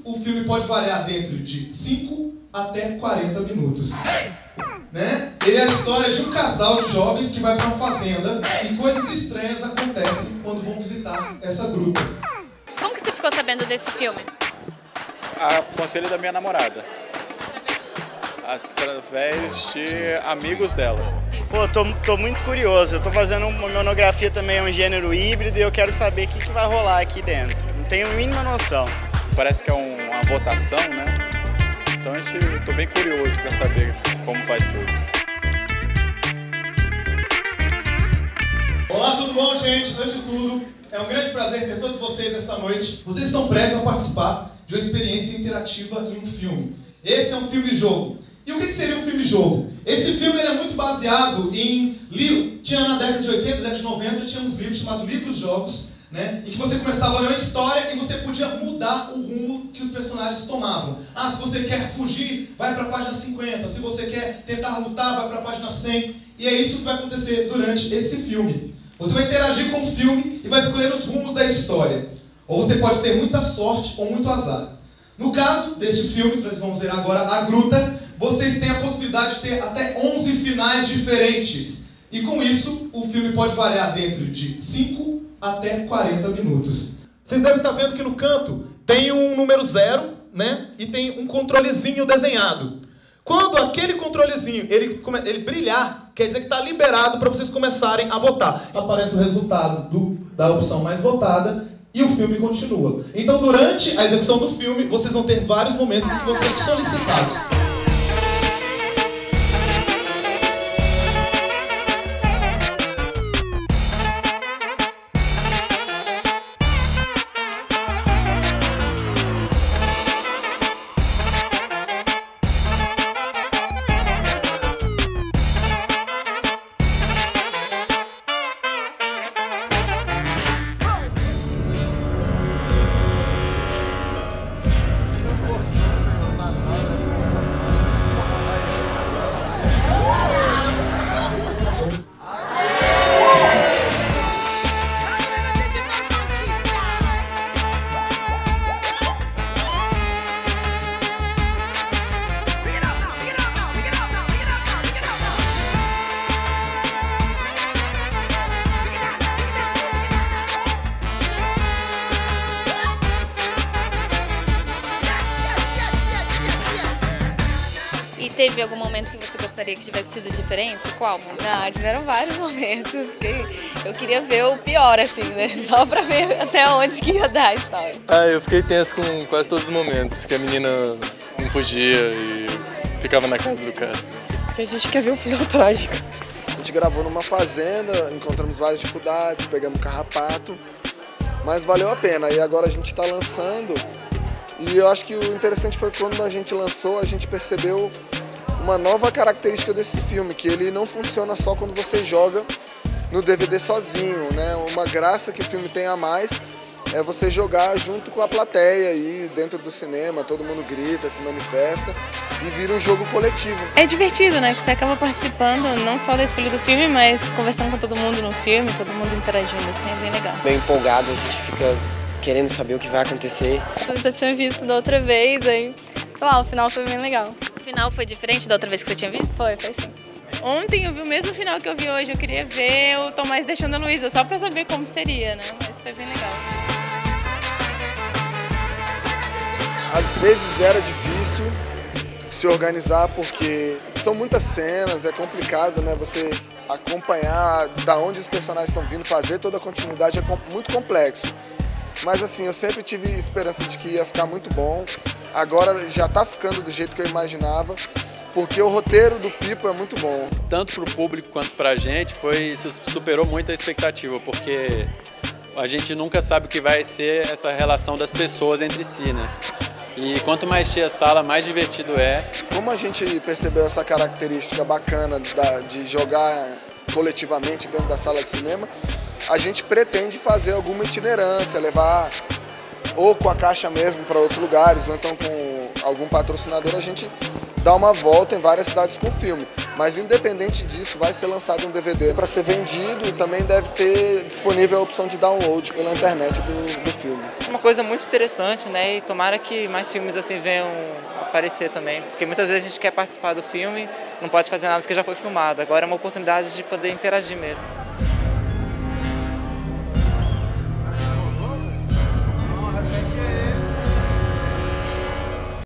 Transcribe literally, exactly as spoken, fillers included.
o filme pode variar dentro de cinco até quarenta minutos. Né? Ele é a história de um casal de jovens que vai para uma fazenda e coisas estranhas acontecem quando vão visitar essa gruta. Como que você ficou sabendo desse filme? A conselho da minha namorada. Através de amigos dela. Pô, tô, tô muito curioso. Eu tô fazendo uma monografia também, é um gênero híbrido, e eu quero saber o que, que vai rolar aqui dentro. Não tenho a mínima noção. Parece que é um, uma votação, né? Então a gente, eu tô bem curioso para saber como vai ser. Olá, tudo bom, gente? Antes de tudo, é um grande prazer ter todos vocês essa noite. Vocês estão prestes a participar de uma experiência interativa em um filme. Esse é um filme-jogo. E o que seria um filme-jogo? Esse filme ele é muito baseado em livros. Tinha na década de oitenta, década de noventa, tinha uns livros chamados livros-jogos, né? Em que você começava a ler uma história e você podia mudar o rumo que os personagens tomavam. Ah, se você quer fugir, vai para a página cinquenta. Se você quer tentar lutar, vai para a página cem. E é isso que vai acontecer durante esse filme. Você vai interagir com o filme e vai escolher os rumos da história. Ou você pode ter muita sorte ou muito azar. No caso deste filme, que nós vamos ver agora, A Gruta, vocês têm a possibilidade de ter até onze finais diferentes. E com isso, o filme pode variar dentro de cinco até quarenta minutos. Vocês devem estar vendo que no canto tem um número zero, né? E tem um controlezinho desenhado. Quando aquele controlezinho ele, ele brilhar, quer dizer que está liberado para vocês começarem a votar. Aparece o resultado do, da opção mais votada e o filme continua. Então, durante a execução do filme, vocês vão ter vários momentos em que vão ser solicitados. E teve algum momento que você gostaria que tivesse sido diferente? Qual? Ah, tiveram vários momentos que eu queria ver o pior, assim, né? Só pra ver até onde que ia dar a história. Ah, eu fiquei tenso com quase todos os momentos, que a menina não fugia e ficava na casa do cara. Porque a gente quer ver o final trágico. A gente gravou numa fazenda, encontramos várias dificuldades, pegamos carrapato, mas valeu a pena. E agora a gente está lançando. E eu acho que o interessante foi que quando a gente lançou, a gente percebeu uma nova característica desse filme, que ele não funciona só quando você joga no D V D sozinho, né? Uma graça que o filme tem a mais é você jogar junto com a plateia aí dentro do cinema, todo mundo grita, se manifesta e vira um jogo coletivo. É divertido, né? Que você acaba participando não só da escolha do filme, mas conversando com todo mundo no filme, todo mundo interagindo, assim, é bem legal. Bem empolgado, a gente fica querendo saber o que vai acontecer. Eu já tinha visto da outra vez, aí, sei lá, o final foi bem legal. O final foi diferente da outra vez que você tinha visto? Foi, foi sim. Ontem eu vi o mesmo final que eu vi hoje, eu queria ver o Tomás deixando a Luísa, só pra saber como seria, né? Mas foi bem legal. Às vezes era difícil se organizar porque são muitas cenas, é complicado, né? Você acompanhar da onde os personagens estão vindo, fazer toda a continuidade é muito complexo. Mas assim, eu sempre tive esperança de que ia ficar muito bom. Agora já está ficando do jeito que eu imaginava, porque o roteiro do Pipo é muito bom. Tanto para o público quanto para a gente, foi, superou muito a expectativa, porque a gente nunca sabe o que vai ser essa relação das pessoas entre si, né? E quanto mais cheia a sala, mais divertido é. Como a gente percebeu essa característica bacana da, de jogar coletivamente dentro da sala de cinema, a gente pretende fazer alguma itinerância, levar ou com a caixa mesmo para outros lugares, ou então com algum patrocinador, a gente dá uma volta em várias cidades com o filme. Mas independente disso, vai ser lançado um D V D para ser vendido e também deve ter disponível a opção de download pela internet do, do filme. Uma uma coisa muito interessante, né? E tomara que mais filmes assim venham aparecer também, porque muitas vezes a gente quer participar do filme, não pode fazer nada porque já foi filmado. Agora é uma oportunidade de poder interagir mesmo.